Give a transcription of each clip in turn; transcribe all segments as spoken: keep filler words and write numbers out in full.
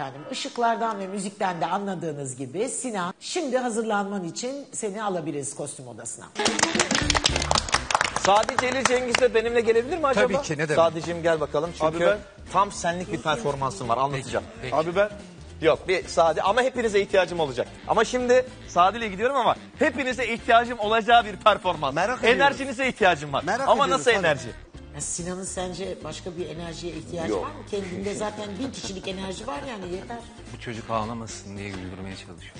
efendim. Işıklardan ve müzikten de anladığınız gibi Sinan, şimdi hazırlanman için seni alabiliriz kostüm odasına. Sadi Celil Cengiz de benimle gelebilir mi acaba? Tabii ki, ne demek. Sadiciğim gel bakalım çünkü Abi ben- tam senlik bir performansın var, anlatacağım. Peki. Abi ben Yok bir Sadi ama hepinize ihtiyacım olacak. Ama şimdi Sadi ile gidiyorum ama hepinize ihtiyacım olacağı bir performans. Merak ediyoruz. Enerjinize ihtiyacım var. Merak ama ediyoruz, nasıl hadi. enerji? Ya Sinan'ın sence başka bir enerjiye ihtiyacı Yok. var mı? Kendinde zaten bin kişilik enerji var yani yeter. Bu çocuk ağlamasın diye güldürmeye çalışıyorum.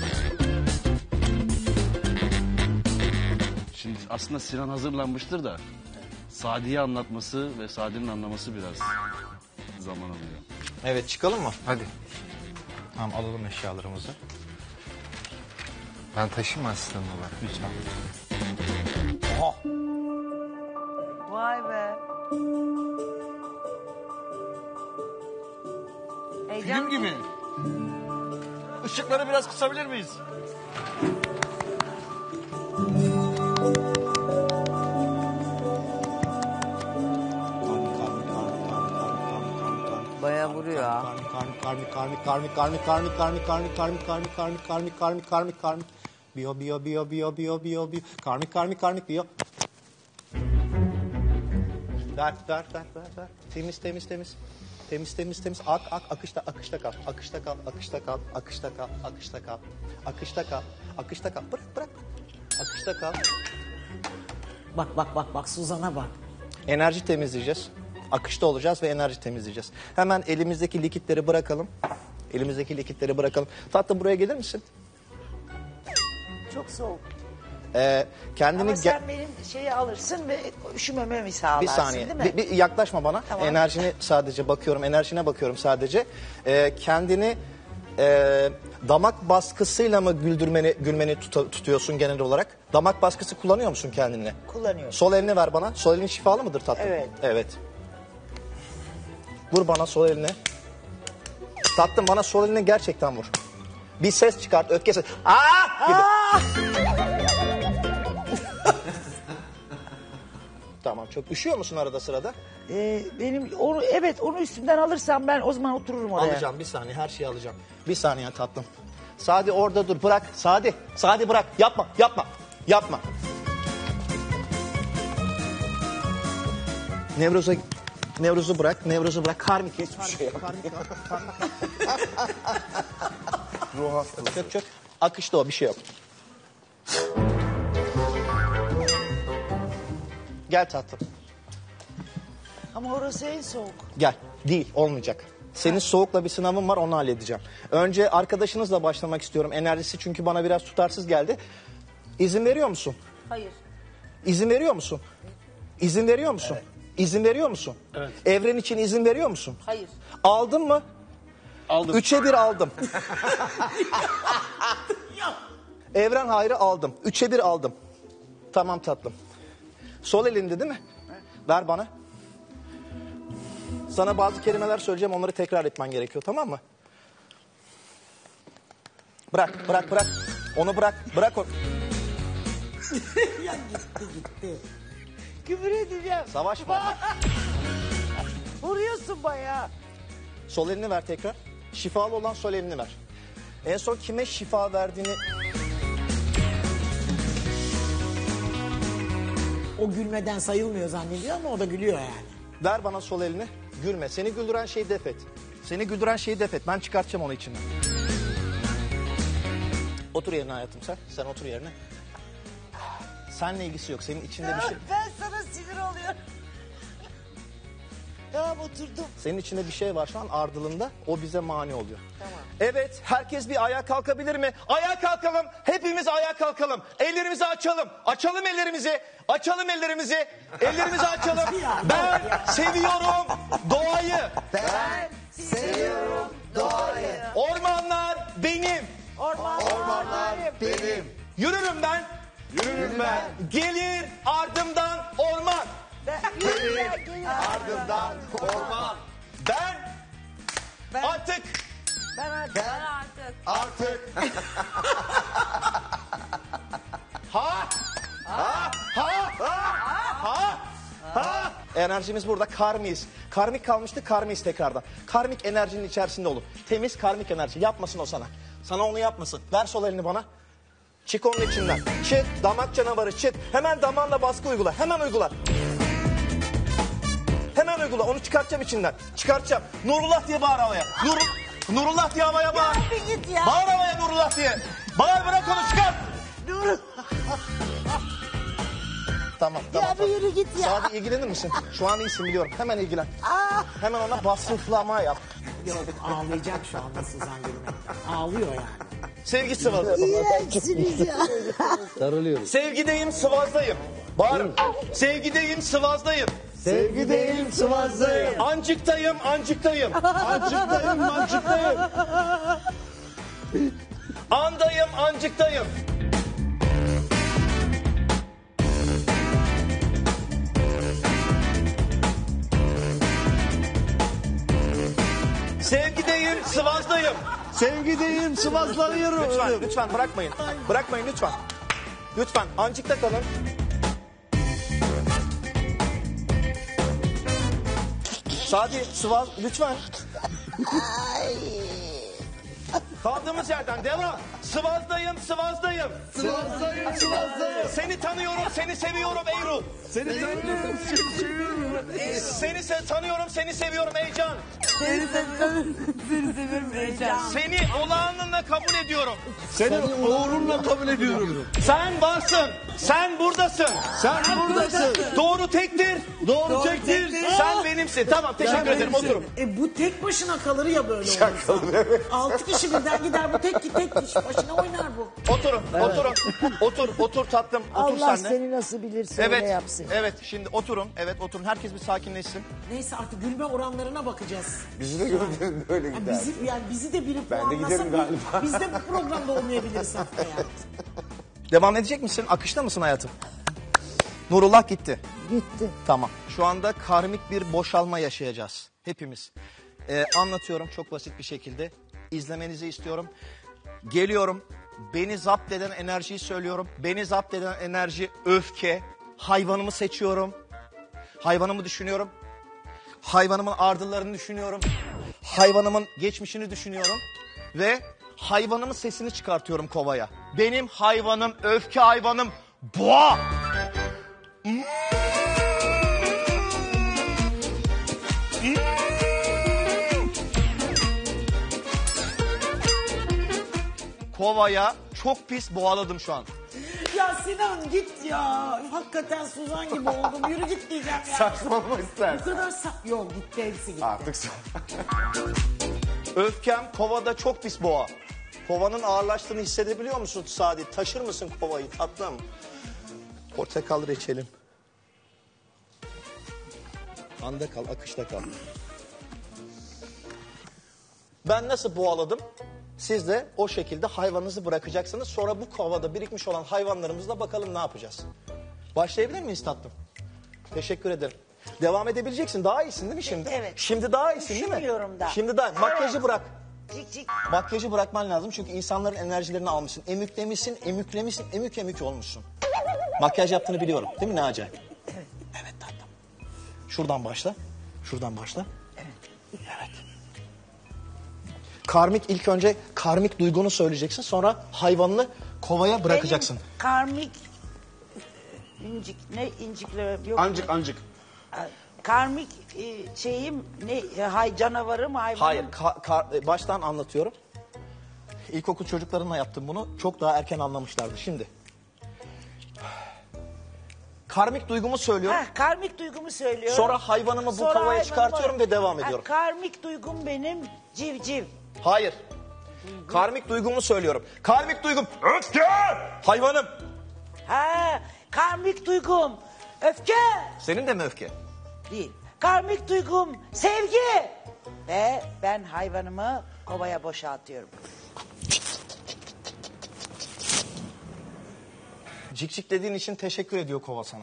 şimdi aslında Sinan hazırlanmıştır da Sadi'yi anlatması ve Sadi'nin anlaması biraz zaman alıyor. Evet, çıkalım mı? Hadi. Tamam, alalım eşyalarımızı. Ben taşıyayım asistanım olarak. Lütfen. Vay be. Heyecan gibi. Işıkları biraz kısabilir miyiz? bayağı vuruyor ha. Karmik, karmik, karmik, karmik, karmik, karmik, karmik, karmik, karmik, karmik, karmik, karmik, karmik, karmik, karmik, biyo, biyo, biyo, biyo, biyo, biyo, biyo, karmik, karmik, karmik, biyo. Ver, ver, ver, ver, ver. Temiz, temiz, temiz. Temiz, temiz, temiz. Ak, ak, akışta, akışta kal. Akışta kal, akışta kal, akışta kal, akışta kal. Akışta kal, akışta kal. Bırak, bırak. Akışta kal. Bak bak bak bak Suzan'a bak. Enerji temizleyeceğiz. Akışta olacağız ve enerji temizleyeceğiz. Hemen elimizdeki likitleri bırakalım. Elimizdeki likitleri bırakalım. Tatlım buraya gelir misin? Çok soğuk. Ee, kendini Ama ge- sen benim şeyi alırsın ve üşümememi sağlarsın bir saniye. değil mi? Bir, bir yaklaşma bana. Tamam. Enerjini sadece bakıyorum. Enerjine bakıyorum sadece. Ee, kendini e, damak baskısıyla mı güldürmeni, gülmeni tuta- tutuyorsun genel olarak? Damak baskısı kullanıyor musun kendine? Kullanıyorum. Sol elini ver bana. Sol elin şifalı mıdır tatlım? Evet. Evet. Vur bana sol eline. Tatlım bana sol eline gerçekten vur. Bir ses çıkart, öfke ses. Aa! Gibi. Tamam, çok üşüyor musun arada sırada? Ee, benim onu evet onu üstümden alırsam ben o zaman otururum oraya. Alacağım bir saniye, her şeyi alacağım. Bir saniye tatlım. Sadi orada dur, bırak. Sadi, Sadi bırak. Yapma, yapma, yapma. Nevroza, Nevroz'u bırak, Nevroz'u bırak. Karmik hiçbir şey yok. Ruh hastası. Çök çök. Akışta o, bir şey yok. Gel tatlım. Ama orası en soğuk. Gel. Değil, olmayacak. Senin soğukla bir sınavın var, onu halledeceğim. Önce arkadaşınızla başlamak istiyorum. Enerjisi çünkü bana biraz tutarsız geldi. İzin veriyor musun? Hayır. İzin veriyor musun? İzin veriyor musun? İzin veriyor musun? Evet. Evren için izin veriyor musun? Hayır. Aldın mı? Aldım. Üçe bir aldım. Evren hayrı aldım. Üçe bir aldım. Tamam tatlım. Sol elinde değil mi? Ver bana. Sana bazı kelimeler söyleyeceğim, onları tekrar etmen gerekiyor, tamam mı? Bırak, bırak, bırak. Onu bırak, bırak onu. Ya gitti gitti. Küfür edeceğim. Savaşma. Vuruyorsun bayağı. Sol elini ver tekrar. Şifalı olan sol elini ver. En son kime şifa verdiğini... O gülmeden sayılmıyor zannediyor ama o da gülüyor yani. Ver bana sol elini. Gülme. Seni güldüren şeyi def et. Seni güldüren şeyi def et. Ben çıkartacağım onu içinden. Otur yerine hayatım sen. Sen otur yerine. Seninle ilgisi yok. Senin içinde bir şey... Ben sana sinir oluyorum. Tamam oturdum. Senin içinde bir şey var şu an ardılığında. O bize mani oluyor. Tamam. Evet, herkes bir ayağa kalkabilir mi? Ayağa kalkalım. Hepimiz ayağa kalkalım. Ellerimizi açalım. Açalım ellerimizi. Açalım ellerimizi. Ellerimizi açalım. Ben seviyorum doğayı. Ben seviyorum doğayı. Ormanlar benim. Ormanlar, Ormanlar Benim. Yürürüm ben. Yürürüm ben. Gelir ardımdan orman. Ben, gelir, gelir. Ardından orman. Ben, Ben- artık Ben artık. Ben artık. Artık. ha ha ha ha ha ha Enerjimiz burada. Karmiyiz. Karmik kalmıştı. Karmiyiz tekrardan. Karmik enerjinin içerisinde olun. Temiz karmik enerji. Yapmasın o sana. Sana onu yapmasın. Ver sol elini bana. Çık onun içinden. Çık. Damak canavarı çık. Hemen damağınla baskı uygula. Hemen uygula. Hemen uygula. Onu çıkartacağım içinden. Çıkartacağım. Nurullah diye bağır havaya. Nur, Nurullah diye havaya bağır. Ya bir git ya. Bağır havaya Nurullah diye. Bağır, bırak onu, çıkart. Dur. Tamam tamam. Ya bir tamam. yürü git ya. Sadi ilgilenir misin? Şu an iyisin biliyorum. Hemen ilgilen. Aa. Hemen ona basınflama yap. Yok ağlayacak şu anda Suzan gülmekten. Ağlıyor yani. Sevgi sıvazı. İğrençsiniz ya. Sevgideyim, sıvazdayım. Bağırın. Sevgideyim, sıvazdayım. Sevgideyim, sıvazdayım. Ancıktayım, ancıktayım. Ancıktayım, ancıktayım. Andayım, ancıktayım. Sevgideyim, sıvazdayım. Sevgideyim, sıvazlanıyorum. Lütfen, lütfen bırakmayın. Bırakmayın lütfen. Lütfen, ancıkta kalın. Sadi, sıvaz, lütfen. Kaldığımız yerden devam. Sıvazdayım, sıvazdayım. Sıvazdayım, sıvazdayım. Seni tanıyorum, seni seviyorum ey ruh. Seni tanıyorum, seni seviyorum. Seni se- tanıyorum, seni seviyorum ey can. Seni seviyorum. Seni seviyorum heyecan. Seni olağanınla kabul ediyorum. Seni uğrumla kabul ediyorum. Sen varsın, sen buradasın. Sen buradasın. Doğru tektir. Doğru çektir. Sen benimsin. Tamam, teşekkür ederim. Oturun. E bu tek başına kalır ya böyle olursa. Altı kişi birden gider bu tek tek kişi başına oynar bu. Oturun, oturun. Otur, otur tatlım. Otur Allah sen de. seni nasıl bilirse öyle Evet, yapsın. evet. Şimdi oturun. Evet, oturun. Herkes bir sakinleşsin. Neyse artık gülme oranlarına bakacağız. Bizi de gördüğünde böyle Yani gider. bizi, yani bizi de biri Ben de puanlasa giderim bi- galiba. biz de bu programda olmayabiliriz haftaya. Devam edecek misin? Akışta mısın hayatım? Nurullah gitti. Gitti. Tamam. Şu anda karmik bir boşalma yaşayacağız. Hepimiz. Ee, anlatıyorum çok basit bir şekilde. İzlemenizi istiyorum. Geliyorum. Beni zapt eden enerjiyi söylüyorum. Beni zapt eden enerji öfke. Hayvanımı seçiyorum. Hayvanımı düşünüyorum. Hayvanımın ardıllarını düşünüyorum. Hayvanımın geçmişini düşünüyorum. Ve hayvanımın sesini çıkartıyorum kovaya. Benim hayvanım, öfke hayvanım boğa. Kovaya çok pis boğaladım şu an. Ya Sinan git ya. Hakikaten Suzan gibi oldum. Yürü git diyeceğim ya. Saçmalama Bu istersen. kadar sa- Yok gitti hepsi gitti. Artık sen. Öfkem kovada çok pis boğa. Kovanın ağırlaştığını hissedebiliyor musun Sadi? Taşır mısın kovayı tatlım? Portakal reçelim. Anda kal, akışta kal. Ben nasıl boğaladım? Siz de o şekilde hayvanınızı bırakacaksınız. Sonra bu kovada birikmiş olan hayvanlarımızla bakalım ne yapacağız. Başlayabilir miyiz tatlım? Teşekkür ederim. Devam edebileceksin. Daha iyisin değil mi şimdi? Evet. Şimdi daha iyisin değil mi? Üşümüyorum da. Şimdi daha. Makyajı bırak. Cik cik. Makyajı bırakman lazım çünkü insanların enerjilerini almışsın. Emüklemişsin, emüklemişsin, emük emük olmuşsun. Makyaj yaptığını biliyorum değil mi ne acayip? Evet. Evet tatlım. Şuradan başla. Şuradan başla. Evet. Evet. Karmik ilk önce karmik duygunu söyleyeceksin. Sonra hayvanını kovaya bırakacaksın. Benim karmik incik ne incikler yok. Ancık, ancık. Karmik e, şeyim ne e, hay canavarım hayvanım. Hayır, ka- ka- e, baştan anlatıyorum. İlkokul çocuklarımla yaptım bunu. Çok daha erken anlamışlardı. Şimdi. Karmik duygumu söylüyorum. Ha, karmik duygumu söylüyorum. Sonra hayvanımı bu Sonra kovaya hayvanımı- çıkartıyorum ve devam Ha, ediyorum. karmik duygum benim civciv. Hayır. Karmik duygumu söylüyorum. Karmik duygum öfke. Hayvanım. Ha, karmik duygum öfke Senin de mi öfke? değil. Karmik duygum sevgi. Ve ben hayvanımı kovaya boşaltıyorum. Cik cik dediğin için teşekkür ediyor kova sana.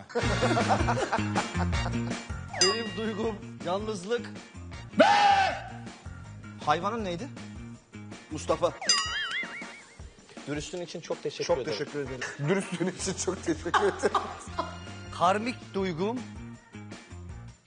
Benim duygum yalnızlık. Hayvanın neydi? Mustafa. Dürüstlüğün için çok teşekkür Çok ederim. teşekkür ederim. Dürüstlüğün için çok teşekkür ederim. Karmik duygum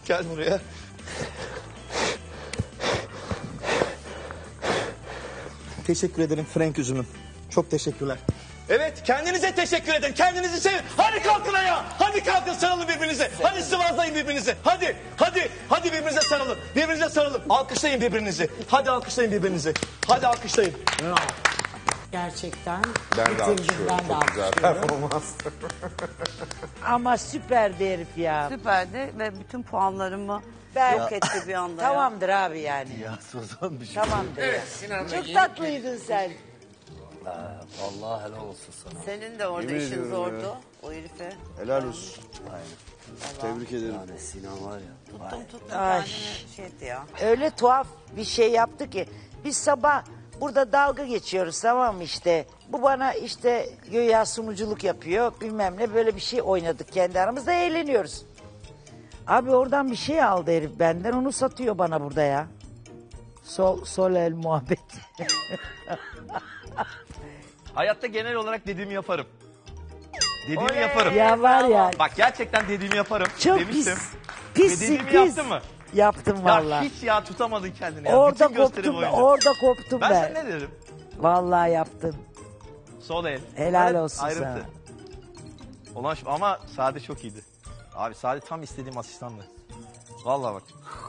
Gel buraya. Teşekkür ederim Frank üzümüm. Çok teşekkürler. Evet, kendinize teşekkür edin. Kendinizi sevin. Hadi kalkın ayağa. Hadi kalkın, sarılın birbirinize. Hadi sıvazlayın birbirinize. Hadi, hadi, hadi birbirinize sarılın. Birbirinize sarılın. Alkışlayın birbirinizi. Hadi alkışlayın birbirinizi. Hadi alkışlayın. Gerçekten Ben de bitirdim, alkışlıyorum. ben de Çok güzel alkışlıyorum. performans. Ama süper bir herif ya. Süperdi ve bütün puanlarımı Ben- yok etti bir anda ya. Tamamdır abi yani. Ya Suzan bir şey. Tamamdır ya. Çok tatlıydın sen. Allah helal olsun sana. Senin de orada Yemin işin ediyorum zordu. ya. O herife. Helal olsun. Tebrik ederim. Yani Sinan var ya. Tuttum tuttum Ay. kendini şey etti ya. Öyle tuhaf bir şey yaptı ki. Biz sabah burada dalga geçiyoruz, tamam mı işte. Bu bana işte güya sunuculuk yapıyor, bilmem ne, böyle bir şey oynadık kendi aramızda, eğleniyoruz. Abi oradan bir şey aldı herif benden, onu satıyor bana burada ya. Sol, sol el muhabbet. Hayatta genel olarak dediğimi yaparım. Dediğimi Oley! yaparım. Ya var ya. Bak gerçekten dediğimi yaparım. Çok Demiştim. pis. Ve Pissin dediğimi pis. yaptın mı? Yaptım Ya vallahi. hiç ya tutamadın kendini ya. Orada Bütün gösteri koptum, boyunca. orada koptum Ben ben. sana ne dedim? Vallahi yaptın. Sol el. Helal Bunlar hep olsun ayrıntı. sana. Olan şu- ama Sade çok iyiydi. Abi Sade tam istediğim asistandı. Vallahi bak.